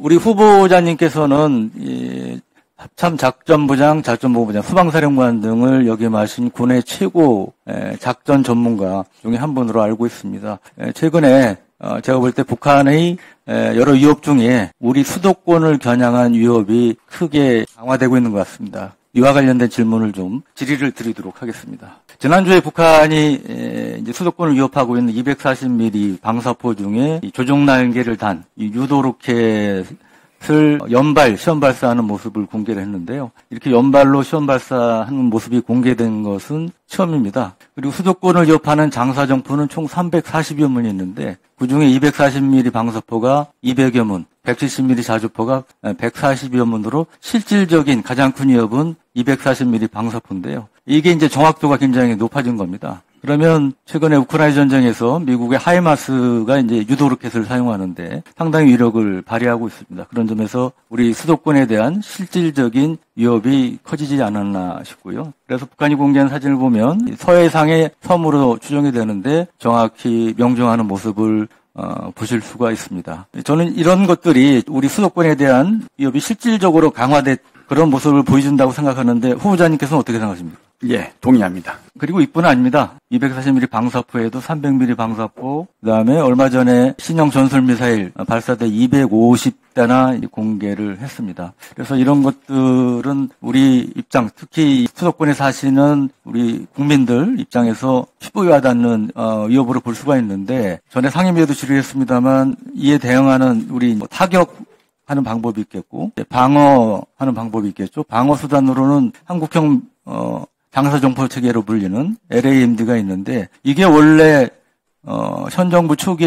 우리 후보자님께서는 이 합참작전부장, 작전본부장, 후방사령관 등을 역임하신 군의 최고 작전 전문가 중에 한 분으로 알고 있습니다. 최근에 제가 볼 때 북한의 여러 위협 중에 우리 수도권을 겨냥한 위협이 크게 강화되고 있는 것 같습니다. 이와 관련된 질문을 좀 질의를 드리도록 하겠습니다. 지난주에 북한이 이제 수도권을 위협하고 있는 240mm 방사포 중에 조종 날개를 단 유도 로켓을 연발 시험 발사하는 모습을 공개를 했는데요. 이렇게 연발로 시험 발사하는 모습이 공개된 것은 처음입니다. 그리고 수도권을 위협하는 장사정포는 총 340여 문이 있는데 그중에 240mm 방사포가 200여 문, 170mm 자주포가 140여 문으로 실질적인 가장 큰 위협은 240mm 방사포인데요. 이게 이제 정확도가 굉장히 높아진 겁니다. 그러면 최근에 우크라이나 전쟁에서 미국의 하이마스가 이제 유도 로켓을 사용하는데 상당히 위력을 발휘하고 있습니다. 그런 점에서 우리 수도권에 대한 실질적인 위협이 커지지 않았나 싶고요. 그래서 북한이 공개한 사진을 보면 서해상의 섬으로 추정이 되는데 정확히 명중하는 모습을 보실 수가 있습니다. 저는 이런 것들이 우리 수도권에 대한 위협이 실질적으로 강화된 그런 모습을 보여준다고 생각하는데 후보자님께서는 어떻게 생각하십니까? 예, 동의합니다. 그리고 이뿐 아닙니다. 240mm 방사포에도 300mm 방사포, 그다음에 얼마 전에 신형 전술미사일 발사대 250대나 공개를 했습니다. 그래서 이런 것들은 우리 입장, 특히 수도권에 사시는 우리 국민들 입장에서 피부에 와닿는 위협으로 볼 수가 있는데 전에 상임위에도 질의했습니다만 이에 대응하는 우리 타격하는 방법이 있겠고 방어하는 방법이 있겠죠. 방어 수단으로는 한국형 장사정포 체계로 불리는 LAMD가 있는데 이게 원래 현 정부 초기에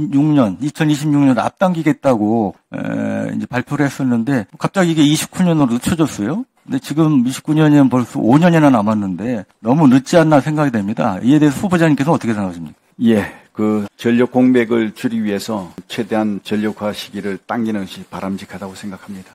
2026년 앞당기겠다고 이제 발표를 했었는데 갑자기 이게 29년으로 늦춰졌어요. 근데 지금 29년이면 벌써 5년이나 남았는데 너무 늦지 않나 생각이 됩니다. 이에 대해서 후보자님께서는 어떻게 생각하십니까? 예, 전력 공백을 줄이기 위해서 최대한 전력화 시기를 당기는 것이 바람직하다고 생각합니다.